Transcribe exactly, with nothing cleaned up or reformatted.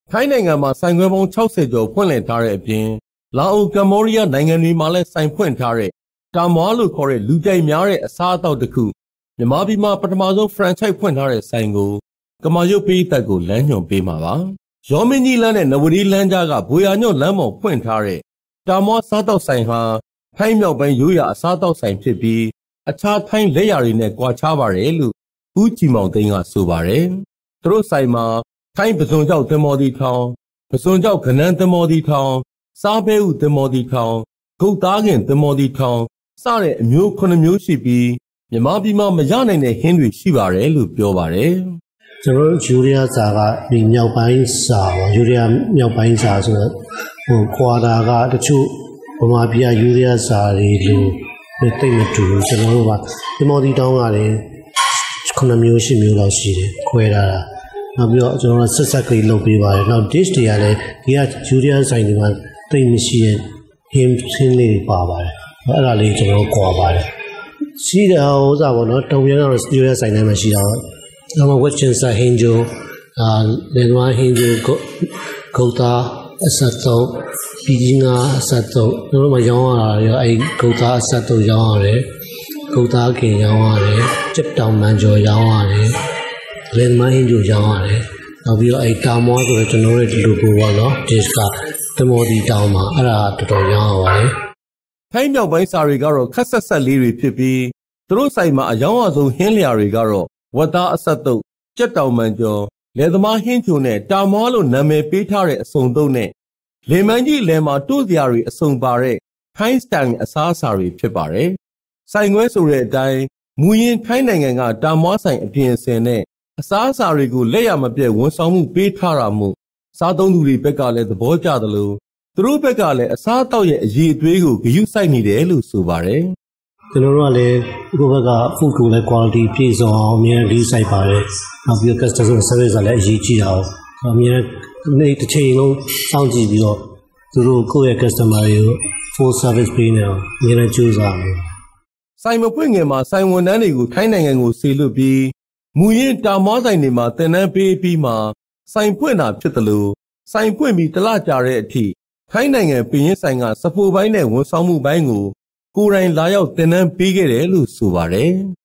ထိုင်းနိုင်ငံမှာဆိုင်ခွဲပေါင်း၆၀ကျော်ဖွင့်လှစ်ထားတဲ့အပြင်လာအိုကမ္ဘောဒီးယားနိုင်ငံတွေမှာလည်းဆိုင်ဖွင့်ထားတဲ့တာမွားလို့ခေါ်တဲ့လူကြိုက်များတဲ့အစားအသောက်တစ်ခုမြန်မာပြည်မှာပထမဆုံးဖရန်ချိုက်ဖွင့်ထားတဲ့ဆိုင်ကိုကမာရုပ်ပေးသက်ကိုလမ်းညွှန်ပေးမှာပါရောမင်းကြီးလမ်းနဲ့နဝဒီလမ်းကြားကဘွေယာညွတ်လမ်းပေါ်ဖွင့်ထားတဲ့တာမွားစားတောက်ဆိုင်ဟာထိုင်းမြောက်ပိုင်းရိုးရာအစားတောက်ဆိုင်ဖြစ်ပြီးအခြားထိုင်းလက်ရာတွေနဲ့ကွာခြားပါတယ်လို့ဦးကြည်မောင်သိန်းကဆိုပါတယ်သူတို့ဆိုင်မှာထိုင်းပစွန်ကြောက်သင်္ဘောတီထောင်ပစွန်ကြောက်ကနန်းသင်္ဘောတီထောင်စားပဲဥသင်္ဘောတီထောင်ဂုတ်သားခင်သင်္ဘောတီထောင်စတဲ့အမျိုးခုနှစ်မျိုးရှိပြီးမြန်မာပြည်မှာမရနိုင်တဲ့ဟင်းတွေရှိပါတယ်လို့ပြောပါတယ်ကျွန်တော်ယူရီးယားစာကဒီမြောက်ပိုင်းစာပေါ့ယူရီးယားမြောက်ပိုင်းစာဆိုတော့ဟိုခွာတာကတချို့ဗမာပြည်ယူရီးယားစာတွေလို့တိတ်မတူဘူးကျွန်တော်တို့ကသင်္ဘောတီတောင်းကလည်းခုနှစ်မျိုးရှစ်မျိုးလောက်ရှိတယ်ခွဲထားတာနောက်ပြီးတော့ကျွန်တော်ဆက်ဆက်ကလေးလုပ်ပေးပါတယ်နောက် dish တွေကလည်းဒီကယူရီးယားဆိုင်တွေမှာတိတ်မရှိရဲ့ဟင်းဟင်းလေးပါပါတယ်အဲ့ဒါလေးကျွန်တော်ကွာပါတယ်ရှိတယ်ဟိုစားပေါ့နော်တုံရကတော့ယူရီးယားဆိုင်ထဲမှာရှိတာတော့နောက် Western side ဟင်းဂျိုအာလေနွားဟင်းဂျိုဂုတ်သားအဆက်တော့ပြည်ကြီးငါအဆက်တော့တို့မှရောင်းရတာရောအဲ့ဂုတ်သားအဆက်တော့ရောင်းရတယ်ဂုတ်သားခင်ရောင်းရတယ်ကြက်တောင်မန်ကျော်ရောင်းရတယ်လေနွားဟင်းဂျိုရောင်းရတယ်နောက်ပြီးတော့အဲ့တာမွားဆိုတော့ကျွန်တော်တို့ဒီလိုကိုပေါ့နော် dish ကတမော်ဒီတောင်မှာအဲ့ဒါတော်တော်ရောင်းရပါတယ်ထိုင်းမြောက်ပိုင်းစာတွေကတော့ခက်ဆက်ဆက်လေးတွေဖြစ်ပြီးသူတို့ဆိုင်မှာအယောင်အဆုံးဟင်းလျာတွေကတော့ဝတ်သားအဆက်တုပ်ကြက်တောင်မန်ကျော်လယ်သမားဟင်းချိုနဲ့တာမွားလို့နာမည်ပေးထားတဲ့အစုံတုပ်နဲ့လေမန်းကြီးလယ်မှာတို့စရာတွေအစုံပါတဲ့ထိုင်းစတိုင်အစားအစာတွေဖြစ်ပါတယ်ဆိုင်ခွဲဆိုတဲ့အတိုင်းမူရင်းထိုင်းနိုင်ငံကတာမွားဆိုင်အပြင်အစင်နဲ့အစားအစာတွေကိုလက်ရမပြတ်ဝန်ဆောင်မှုပေးထားတာမို့စားသုံးသူတွေဘက်ကလည်းသဘောကျသလိုသူတို့ဘက်ကလည်းအစားအသောက်ရဲ့အရေးအသွေးကိုဂရုစိုက်နေတယ်လို့ဆိုပါတယ်ကျွန်တော်တို့ကလည်းကိုယ့်ဘက်က food ကိုလည်း quality ပြည့်စုံအောင်အများကြီးစိုက်ပါတယ်နောက်ပြီး customer service ကလည်းအရေးကြီးတာအောင်အများနေ့တစ်ချိန်လုံးစောင့်ကြည့်ပြီးတော့သူတို့ကိုယ့်ရဲ့ customer တွေကို full service ပေးနေအောင်အများကြီးကြိုးစားတယ်ဆိုင်မပွင့်ငယ်မှာဆိုင်ဝန်ထမ်းတွေကိုထိုင်းနိုင်ငံကိုဆေလွတ်ပြီးမူရင်းတာမွားဆိုင်တွေမှာတင်နန်းပေးပြီးမှဆိုင်ပွင့်တာဖြစ်တယ်လို့ဆိုင်ပွင့်ပြီးတလကြာတဲ့အထိထိုင်းနိုင်ငံပင်ရင်းဆိုင်ကစပိုပိုင်းနဲ့ဝန်ဆောင်မှုပိုင်းကိုကိုယ်တိုင်လာရောက်တင်နန်းပေးခဲ့တယ်လို့ဆိုပါတယ်